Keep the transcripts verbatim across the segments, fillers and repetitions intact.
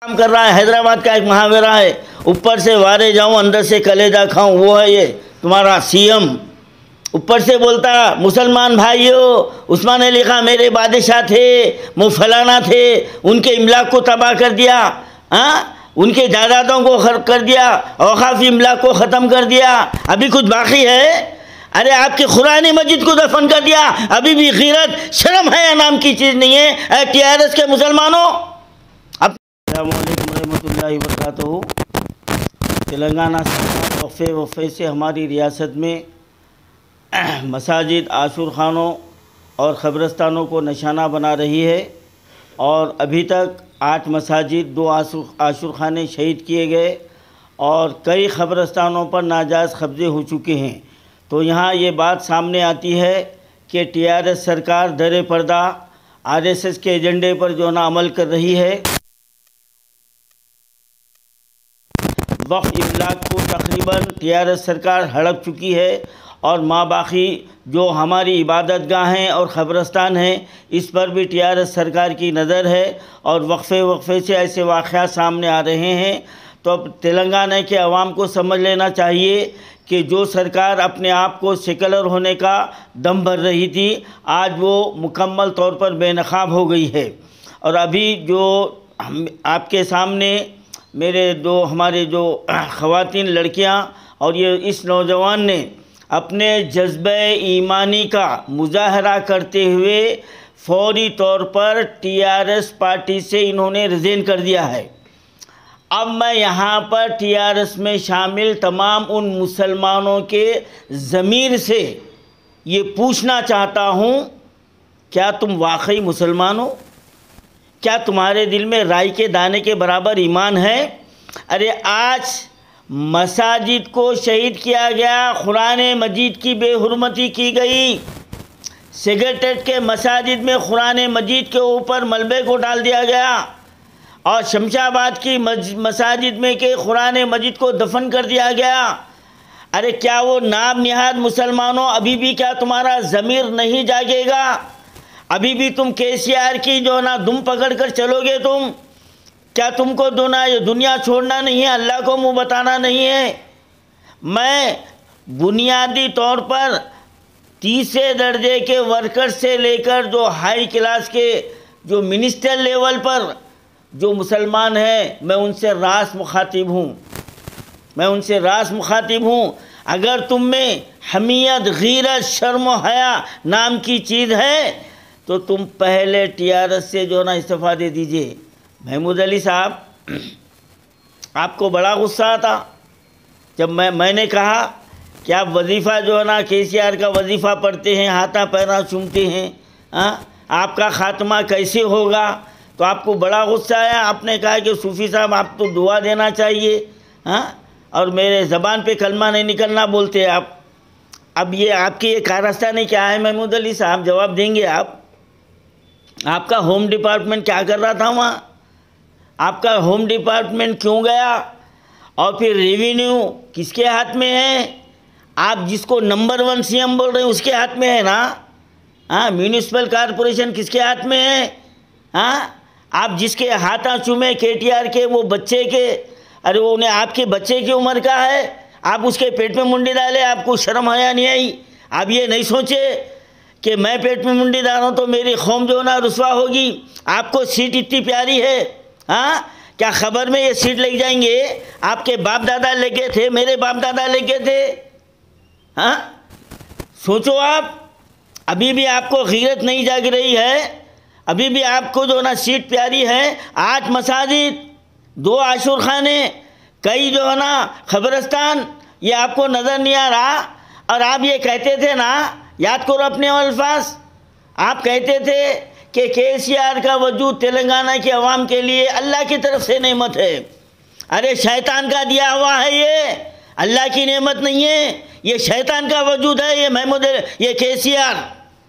काम कर रहा है। हैदराबाद का एक मुहावरा है, ऊपर से वारे जाऊं अंदर से कलेजा खाऊं, वो है ये तुम्हारा सीएम। ऊपर से बोलता मुसलमान भाइयों, उस्मान अली खां मेरे बादशाह थे, वो फलाना थे, उनके इमलाक को तबाह कर दिया, हाँ उनके जायदादों को खर्च कर दिया, औकाफ़ी इमलाक को ख़त्म कर दिया, अभी कुछ बाकी है? अरे आपके कुरान मजीद को दफन कर दिया, अभी भी गैरत शर्म है नाम की चीज़ नहीं है। टी आर एस के मुसलमानों, अस्सलामुअलैकुम रहमतुल्लाहि व बरकातहू। तेलंगाना सरकार वफ़े वफ़े से हमारी रियासत में मसाजिद, आशूर खानों और ख़बरस्तानों को निशाना बना रही है और अभी तक आठ मसाजिद, दो आशूर आशूर खाने शहीद किए गए और कई ख़बरस्तानों पर नाजायज़ कब्ज़े हो चुके हैं। तो यहाँ ये बात सामने आती है कि टी आर एस सरकार दरे पर्दा आर एस एस के एजेंडे पर जो ना अमल कर रही है। वक्फ इमलाक को तकरीबन टी आर एस सरकार हड़प चुकी है और माँ बाकी जो हमारी इबादत गाहें और ख़बरस्तान हैं, इस पर भी टी आर एस सरकार की नज़र है और वक्फे वक्फे से ऐसे वाक़यात सामने आ रहे हैं। तो अब तेलंगाना के अवाम को समझ लेना चाहिए कि जो सरकार अपने आप को सेकुलर होने का दम भर रही थी, आज वो मुकम्मल तौर पर बेनकाब हो गई है। और अभी जो हम आपके सामने मेरे दो हमारे जो ख़वातीन लड़कियां और ये इस नौजवान ने अपने जज्बे ईमानी का मुजाहरा करते हुए फौरी तौर पर टी आर एस पार्टी से इन्होंने रिज़ाइन कर दिया है। अब मैं यहाँ पर टी आर एस में शामिल तमाम उन मुसलमानों के ज़मीर से ये पूछना चाहता हूँ, क्या तुम वाकई मुसलमान हो? क्या तुम्हारे दिल में राई के दाने के बराबर ईमान है? अरे आज मसाजिद को शहीद किया गया, कुरान मजीद की बेहुरमती की गई, सेक्रेटेरिएट के मसाजिद में कुरान मजीद के ऊपर मलबे को डाल दिया गया और शमशाबाद की मसाजिद में के कुरान मजीद को दफन कर दिया गया। अरे क्या वो नाम निहाद मुसलमानों, अभी भी क्या तुम्हारा ज़मीर नहीं जागेगा? अभी भी तुम के सी आर की जो ना दुम पकड़ कर चलोगे? तुम क्या तुमको दुना ये दुनिया छोड़ना नहीं है, अल्लाह को मुँह बताना नहीं है? मैं बुनियादी तौर पर तीसरे दर्जे के वर्कर से लेकर जो हाई क्लास के जो मिनिस्टर लेवल पर जो मुसलमान हैं, मैं उनसे रास मुखातिब हूँ, मैं उनसे रास मुखातिब हूँ। अगर तुम में हमीयत, गीरत, शर्म व हया नाम की चीज़ है तो तुम पहले टी आर एस से जो ना इस्तीफ़ा दे दीजिए। महमूद अली साहब, आपको बड़ा गुस्सा आता जब मैं मैंने कहा कि आप वजीफ़ा जो है ना के सी आर का वजीफ़ा पढ़ते हैं, हाथा पैरा चूमते हैं, हाँ आपका ख़ात्मा कैसे होगा? तो आपको बड़ा गुस्सा आया। आपने कहा कि सूफ़ी साहब आप तो दुआ देना चाहिए, हाँ और मेरे ज़बान पे कलमा नहीं निकलना बोलते आप। अब ये आपकी ये कारस्तानी क्या है महमूद अली साहब, जवाब देंगे आप? आपका होम डिपार्टमेंट क्या कर रहा था वहाँ? आपका होम डिपार्टमेंट क्यों गया? और फिर रेवेन्यू किसके हाथ में है? आप जिसको नंबर वन सी एम बोल रहे हैं उसके हाथ में है ना? हाँ, म्यूनिसिपल कॉरपोरेशन किसके हाथ में है? हाँ, आप जिसके हाथा चूमे के टी आर के वो बच्चे के, अरे वो उन्हें आपके बच्चे की उम्र का है, आप उसके पेट में मुंडी डाले, आपको शर्म आया नहीं आई? आप ये नहीं सोचे कि मैं पेट में मुंडी डालूँ तो मेरी कौम जो ना रुसवा होगी? आपको सीट इतनी प्यारी है, हाँ क्या खबर में ये सीट लग जाएंगे? आपके बाप दादा लेके थे, मेरे बाप दादा लेके थे, हाँ सोचो आप। अभी भी आपको गीरत नहीं जाग रही है, अभी भी आपको जो ना सीट प्यारी है। आठ मसाजिद, दो आशूर खाने, कई जो है ना ख़बरस्तान, ये आपको नज़र नहीं आ रहा? और आप ये कहते थे ना, याद करो अपने अल्फाज, आप कहते थे कि के सी आर का वजूद तेलंगाना के अवाम के लिए अल्लाह की तरफ से नेमत है। अरे शैतान का दिया हुआ है, ये अल्लाह की नेमत नहीं है, ये शैतान का वजूद है। ये महमूद ये के सी आर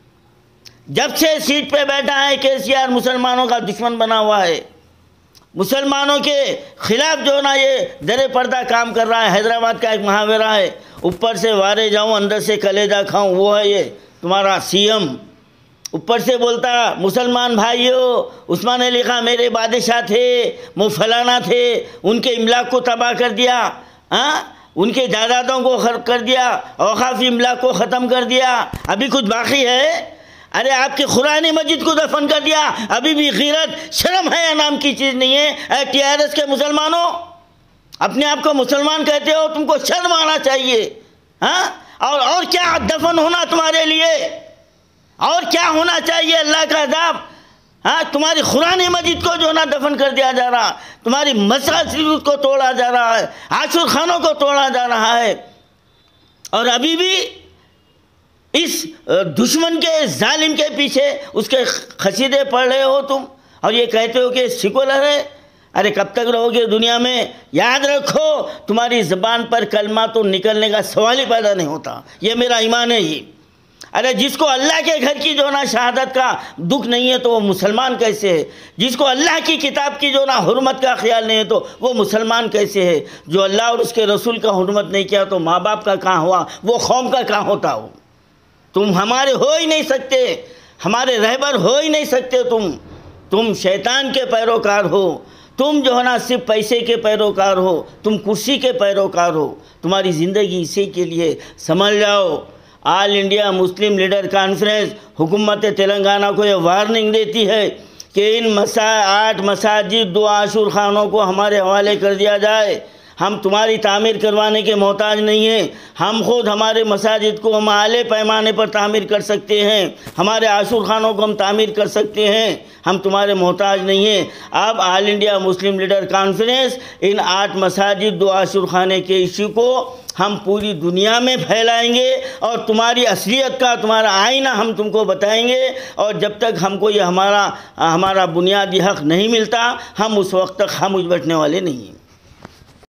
जब से सीट पे बैठा है, के सी आर मुसलमानों का दुश्मन बना हुआ है, मुसलमानों के ख़िलाफ़ जो ना ये दरे पर्दा काम कर रहा है। हैदराबाद का एक मुहावरा है, ऊपर से वारे जाऊं अंदर से कलेजा खाऊं, वो है ये तुम्हारा सी एम। ऊपर से बोलता मुसलमान भाइयों, उस्मान अली खां मेरे बादशाह थे, वो फलाना थे, उनके इमलाक को तबाह कर दिया, हाँ, उनके जायदादों को खर्च कर दिया, औकाफ़ी इमलाक को ख़त्म कर दिया, अभी कुछ बाकी है? अरे आपके कुरान मजीद को दफन कर दिया, अभी भी गैरत शर्म है नाम की चीज़ नहीं है। टी आर एस के मुसलमानों, अपने आप को मुसलमान कहते हो, तुमको शर्म आना चाहिए, हाँ? और और क्या दफन होना तुम्हारे लिए, और क्या होना चाहिए? अल्लाह का अज़ाब, हाँ? तुम्हारी कुरान मजीद को जो ना दफन कर दिया जा रहा, तुम्हारी मसाजिद को तोड़ा जा रहा है, आशुर खानों को तोड़ा जा रहा है, और अभी भी इस दुश्मन के जालिम के पीछे उसके खसीदे पढ़ रहे हो तुम, और ये कहते हो कि सिकुलर है। अरे कब तक रहोगे दुनिया में? याद रखो, तुम्हारी ज़बान पर कलमा तो निकलने का सवाल ही पैदा नहीं होता, ये मेरा ईमान है ही। अरे जिसको अल्लाह के घर की जो ना शहादत का दुख नहीं है तो वो मुसलमान कैसे है? जिसको अल्लाह की किताब की जो ना हुर्मत का ख्याल नहीं है तो वो मुसलमान कैसे है? जो अल्लाह और उसके रसूल का हुर्मत नहीं किया तो माँ बाप का कहाँ हुआ, वो कौम का कहाँ होता हो? तुम हमारे हो ही नहीं सकते, हमारे रहबर हो ही नहीं सकते, तुम तुम शैतान के पैरोकार हो, तुम जो है ना सिर्फ पैसे के पैरोकार हो, तुम कुर्सी के पैरोकार हो, तुम्हारी ज़िंदगी इसी के लिए। समझ जाओ, all India Muslim leader conference हुकूमत तेलंगाना को ये वार्निंग देती है कि इन मसा आठ मसाजिद दो आशुर खानों को हमारे हवाले कर दिया जाए। हम तुम्हारी तामीर करवाने के मोहताज नहीं हैं, हम खुद हमारे मसाजिद को हम आले पैमाने पर तामीर कर सकते हैं, हमारे आशुर खानों को हम तामीर कर सकते हैं, हम तुम्हारे मोहताज नहीं हैं। अब all India Muslim leader conference इन आठ मसाजिद दो आशुर खाने के इशू को हम पूरी दुनिया में फैलाएंगे और तुम्हारी असलियत का तुम्हारा आईना हम तुमको बताएंगे, और जब तक हमको ये हमारा हमारा बुनियादी हक़ नहीं मिलता हम उस वक्त तक खामोश बैठने वाले नहीं हैं।